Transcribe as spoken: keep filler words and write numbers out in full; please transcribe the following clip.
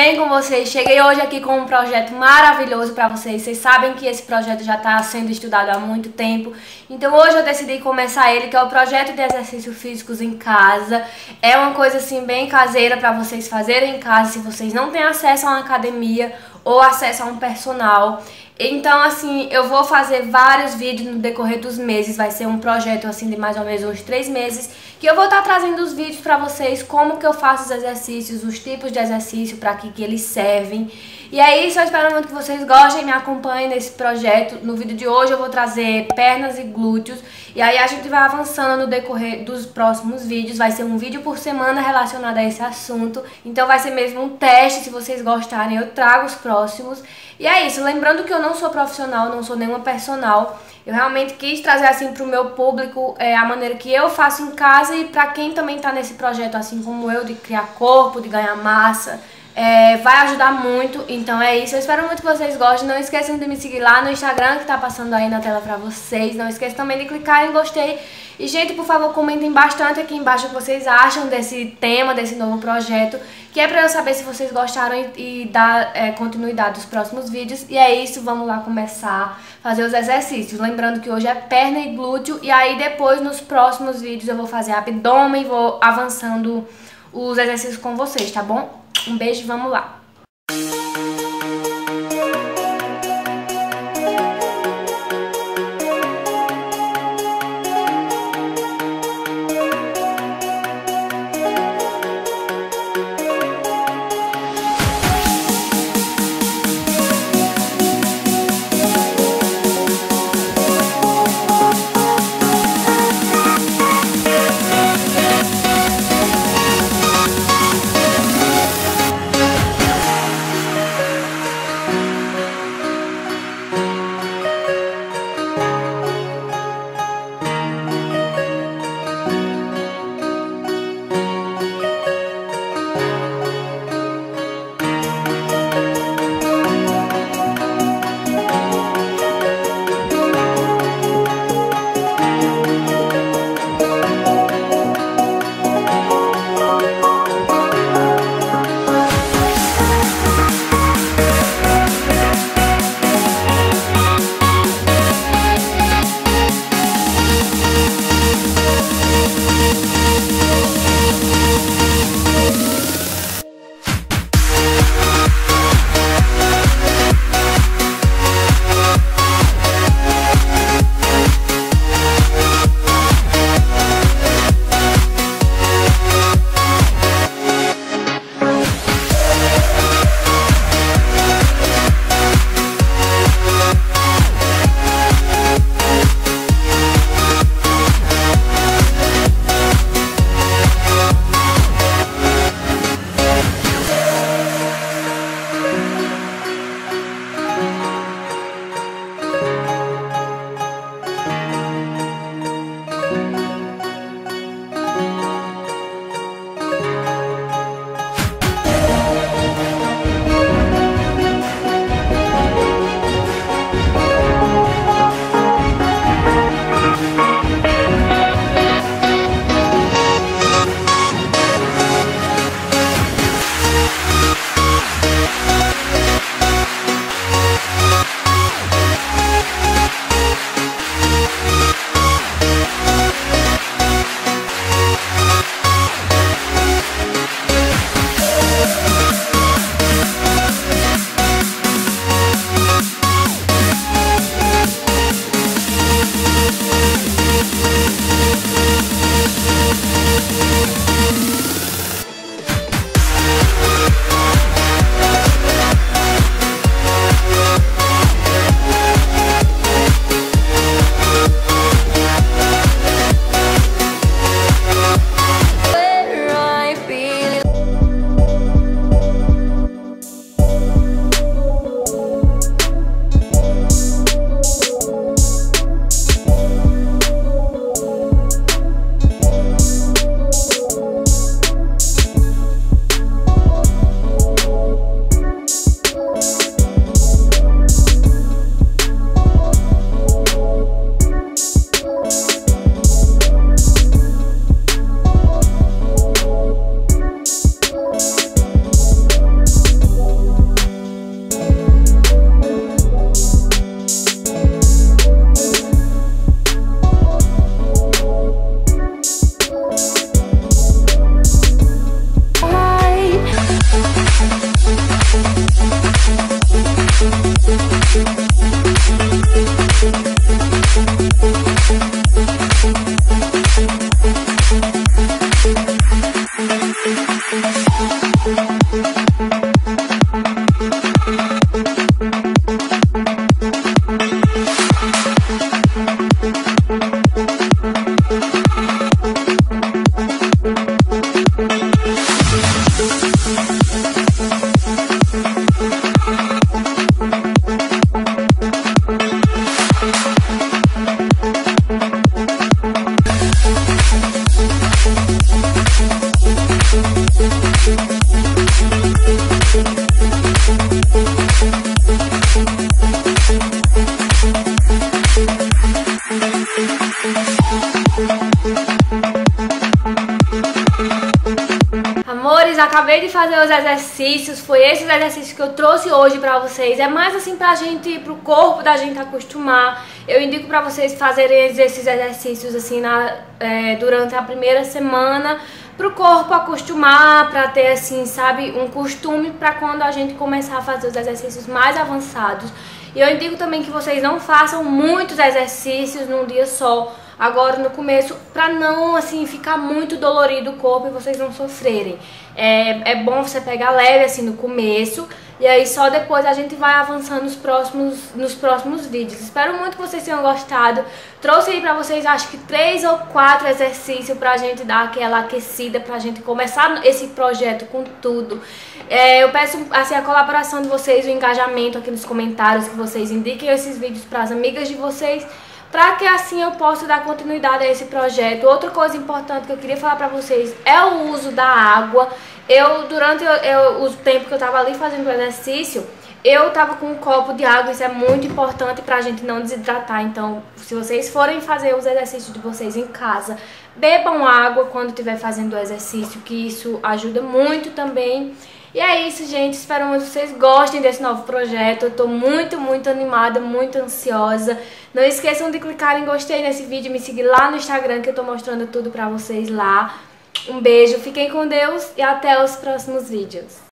bem com vocês? Cheguei hoje aqui com um projeto maravilhoso para vocês. Vocês sabem que esse projeto já está sendo estudado há muito tempo. Então hoje eu decidi começar ele, que é o projeto de exercícios físicos em casa. É uma coisa assim bem caseira para vocês fazerem em casa, se vocês não têm acesso a uma academia ou acesso a um personal. Então, assim, eu vou fazer vários vídeos no decorrer dos meses. Vai ser um projeto, assim, de mais ou menos uns três meses, que eu vou estar trazendo os vídeos pra vocês, como que eu faço os exercícios, os tipos de exercício, pra que que eles servem. E é isso, eu espero muito que vocês gostem, me acompanhem nesse projeto. No vídeo de hoje eu vou trazer pernas e glúteos, e aí a gente vai avançando no decorrer dos próximos vídeos. Vai ser um vídeo por semana relacionado a esse assunto, então vai ser mesmo um teste. Se vocês gostarem, eu trago os próximos. E é isso, lembrando que eu não sou profissional, não sou nenhuma personal. Eu realmente quis trazer assim pro meu público é, a maneira que eu faço em casa, e pra quem também tá nesse projeto assim como eu, de criar corpo, de ganhar massa, é, vai ajudar muito. Então é isso, eu espero muito que vocês gostem. Não esqueçam de me seguir lá no Instagram, que tá passando aí na tela pra vocês. Não esqueçam também de clicar em gostei. E, gente, por favor, comentem bastante aqui embaixo o que vocês acham desse tema, desse novo projeto, que é pra eu saber se vocês gostaram e, e dar é, continuidade aos próximos vídeos. E é isso, vamos lá começar a fazer os exercícios. Lembrando que hoje é perna e glúteo, e aí depois, nos próximos vídeos, eu vou fazer abdômen e vou avançando os exercícios com vocês, tá bom? Um beijo e vamos lá! Amores, acabei de fazer os exercícios, foi esses exercícios que eu trouxe hoje pra vocês. É mais assim pra gente, pro corpo da gente acostumar. Eu indico pra vocês fazerem esses exercícios assim na, é, durante a primeira semana, pro corpo acostumar, pra ter assim, sabe, um costume pra quando a gente começar a fazer os exercícios mais avançados. E eu indico também que vocês não façam muitos exercícios num dia só, agora no começo, pra não assim ficar muito dolorido o corpo e vocês não sofrerem. É, é bom você pegar leve assim no começo e aí só depois a gente vai avançando nos próximos, nos próximos vídeos. Espero muito que vocês tenham gostado. Trouxe aí pra vocês acho que três ou quatro exercícios pra gente dar aquela aquecida, pra gente começar esse projeto com tudo. É, eu peço assim, a colaboração de vocês, o engajamento aqui nos comentários, que vocês indiquem esses vídeos pras amigas de vocês, para que assim eu possa dar continuidade a esse projeto. Outra coisa importante que eu queria falar pra vocês é o uso da água. Eu, durante eu, eu, o tempo que eu tava ali fazendo o exercício, eu tava com um copo de água, isso é muito importante pra gente não desidratar. Então, se vocês forem fazer os exercícios de vocês em casa, bebam água quando estiver fazendo o exercício, que isso ajuda muito também. E é isso, gente. Espero muito que vocês gostem desse novo projeto. Eu tô muito, muito animada, muito ansiosa. Não esqueçam de clicar em gostei nesse vídeo e me seguir lá no Instagram, que eu tô mostrando tudo pra vocês lá. Um beijo, fiquem com Deus e até os próximos vídeos.